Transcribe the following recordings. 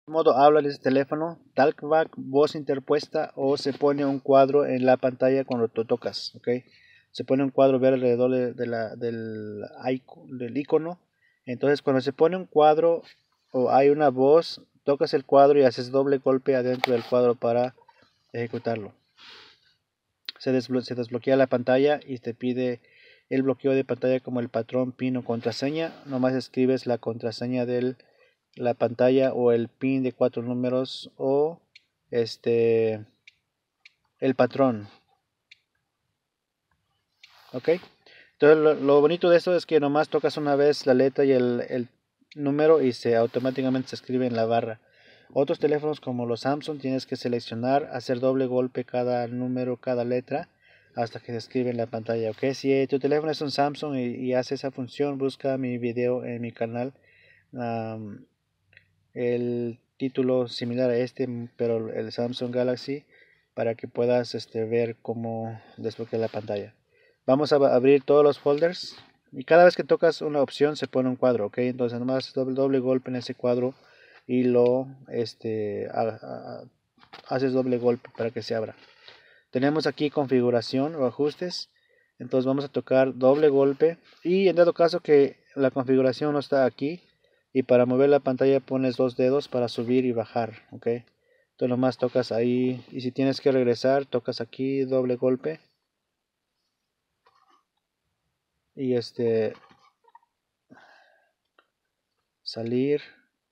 Modo habla de este teléfono, talkback, voz interpuesta o se pone un cuadro en la pantalla cuando tú tocas, ¿ok? Se pone un cuadro verde alrededor del icono. Entonces cuando se pone un cuadro o hay una voz, tocas el cuadro y haces doble golpe adentro del cuadro para ejecutarlo. Se desbloquea la pantalla y te pide el bloqueo de pantalla como el patrón, pin o contraseña. Nomás escribes la contraseña de la pantalla o el pin de 4 números o el patrón. Ok. Entonces lo bonito de esto es que nomás tocas una vez la letra y el número y automáticamente se escribe en la barra. Otros teléfonos como los Samsung tienes que seleccionar, hacer doble golpe cada número, cada letra hasta que se escribe en la pantalla. Ok, si tu teléfono es un Samsung y hace esa función, busca mi video en mi canal. Um, el título similar a este, pero el Samsung Galaxy, para que puedas ver cómo desbloquear la pantalla. Vamos a abrir todos los folders y cada vez que tocas una opción se pone un cuadro, ok. Entonces nomás doble golpe en ese cuadro y haces doble golpe para que se abra. Tenemos aquí configuración o ajustes. Entonces vamos a tocar doble golpe y en dado caso que la configuración no está aquí y para mover la pantalla pones dos dedos para subir y bajar, ok. Entonces nomás tocas ahí y si tienes que regresar tocas aquí doble golpe y salir.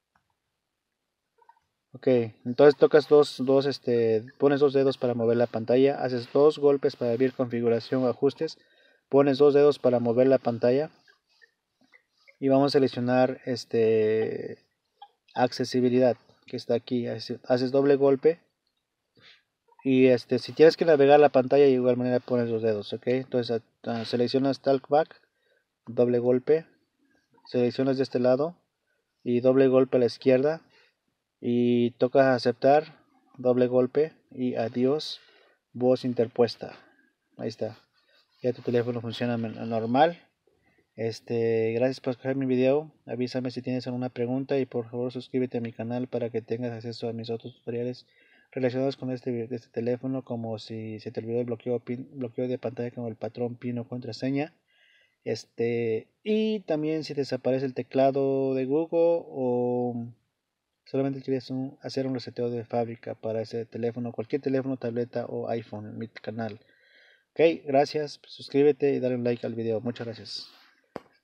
Ok, entonces tocas pones dos dedos para mover la pantalla, haces dos golpes para abrir configuración o ajustes, pones dos dedos para mover la pantalla y vamos a seleccionar accesibilidad que está aquí, haces doble golpe y si tienes que navegar la pantalla de igual manera pones los dedos, ok. Entonces seleccionas talkback, doble golpe, seleccionas de este lado y doble golpe a la izquierda y tocas aceptar, doble golpe y adiós, voz interpuesta. Ahí está, ya tu teléfono funciona normal. Gracias por escoger mi video. Avísame si tienes alguna pregunta y por favor suscríbete a mi canal para que tengas acceso a mis otros tutoriales relacionados con este teléfono, como si se te olvidó el bloqueo de pantalla como el patrón pin o contraseña. Y también si desaparece el teclado de Google o solamente quieres hacer un reseteo de fábrica para ese teléfono, cualquier teléfono, tableta o iPhone en mi canal. Ok, gracias, suscríbete y dale un like al video. Muchas gracias.